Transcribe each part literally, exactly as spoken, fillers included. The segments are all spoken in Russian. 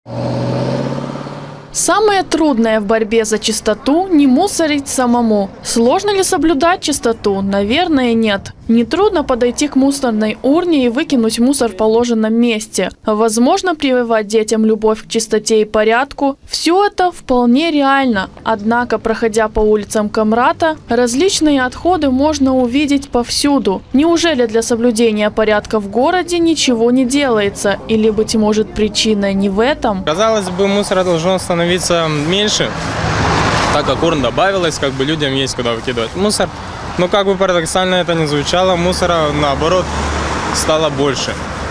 Самое трудное в борьбе за чистоту – не мусорить самому. Сложно ли соблюдать чистоту? Наверное, нет. Нетрудно подойти к мусорной урне и выкинуть мусор в положенном месте. Возможно прививать детям любовь к чистоте и порядку. Все это вполне реально. Однако, проходя по улицам Камрата, различные отходы можно увидеть повсюду. Неужели для соблюдения порядка в городе ничего не делается? Или, быть может, причина не в этом? Казалось бы, мусора должно становиться меньше, так как урн добавилось, как бы людям есть куда выкидывать мусор. Но как бы парадоксально это ни звучало, мусора наоборот стало больше.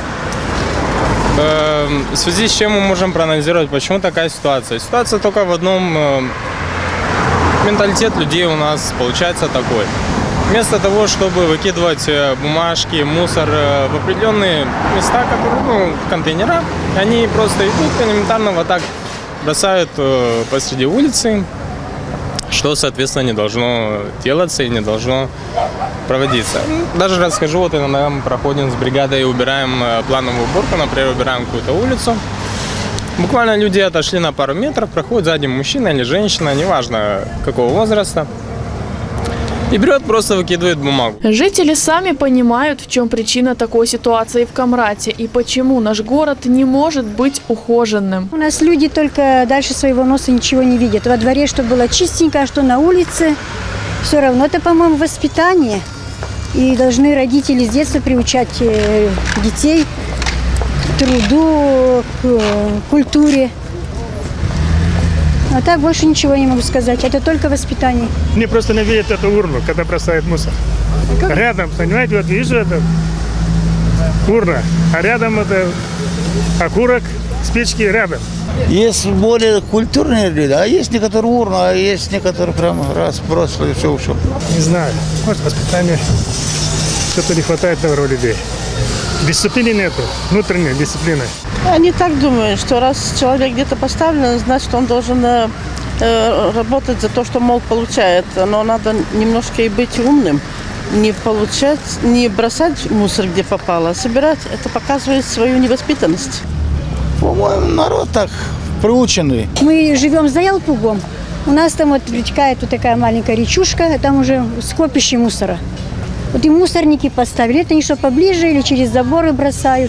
В связи с чем мы можем проанализировать, почему такая ситуация? Ситуация только в одном. Менталитет людей у нас получается такой. Вместо того, чтобы выкидывать бумажки, мусор в определенные места, которые, ну, контейнера, они просто идут элементарно вот так бросают посреди улицы, что, соответственно, не должно делаться и не должно проводиться. Даже расскажу, вот иногда мы проходим с бригадой и убираем плановую уборку, например, убираем какую-то улицу. Буквально люди отошли на пару метров, проходит сзади мужчина или женщина, неважно какого возраста, и берет, просто выкидывает бумагу. Жители сами понимают, в чем причина такой ситуации в Камрате и почему наш город не может быть ухоженным. У нас люди только дальше своего носа ничего не видят. Во дворе, что было чистенько, а что на улице, все равно это, по-моему, воспитание. И должны родители с детства приучать детей к труду, к культуре. А так больше ничего не могу сказать. Это только воспитание. Мне просто не верят эту урну, когда бросают мусор. А рядом, понимаете, вот вижу это урна, а рядом это окурок, спички рядом. Есть более культурные люди, а есть некоторые урны, а есть некоторые прям раз просто и все ушел. Не знаю, может воспитание, что-то не хватает на людей. Дисциплины нету, внутренней дисциплины. Они так думают, что раз человек где-то поставлен, значит, он должен э, работать за то, что, мол, получает. Но надо немножко и быть умным, не получать, не бросать мусор, где попало, а собирать. Это показывает свою невоспитанность. По-моему, народ так приученный. Мы живем за Ялпугом. У нас там вот притекает вот такая маленькая речушка, там уже скопище мусора. Вот и мусорники поставили. Это они что, поближе или через заборы бросают.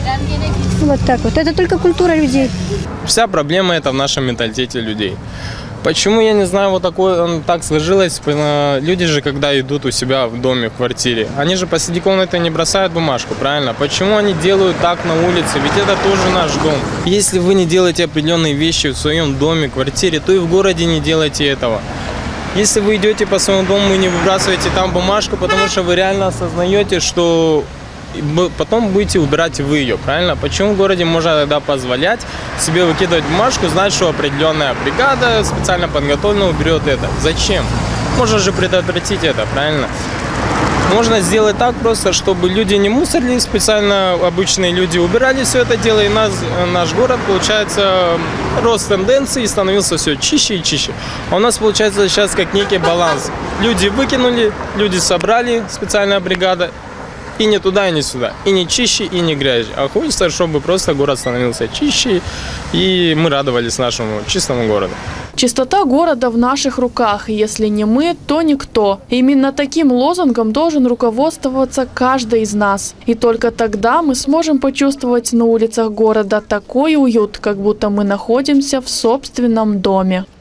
Вот так вот. Это только культура людей. Вся проблема это в нашем менталитете людей. Почему, я не знаю, вот такое, так сложилось. Люди же, когда идут у себя в доме, в квартире, они же посреди комнаты не бросают бумажку, правильно? Почему они делают так на улице? Ведь это тоже наш дом. Если вы не делаете определенные вещи в своем доме, квартире, то и в городе не делайте этого. Если вы идете по своему дому и не выбрасываете там бумажку, потому что вы реально осознаете, что потом будете убирать вы ее, правильно? Почему в городе можно тогда позволять себе выкидывать бумажку, знать, что определенная бригада специально подготовлена уберет это? Зачем? Можно же предотвратить это, правильно? Можно сделать так просто, чтобы люди не мусорили, специально обычные люди убирали все это дело, и нас, наш город, получается, рост тенденций, становился все чище и чище. А у нас получается сейчас как некий баланс. Люди выкинули, люди собрали, специальная бригада, и не туда, и не сюда, и не чище, и не грязь. А хочется, чтобы просто город становился чище, и мы радовались нашему чистому городу. Чистота города в наших руках. Если не мы, то никто. Именно таким лозунгом должен руководствоваться каждый из нас. И только тогда мы сможем почувствовать на улицах города такой уют, как будто мы находимся в собственном доме.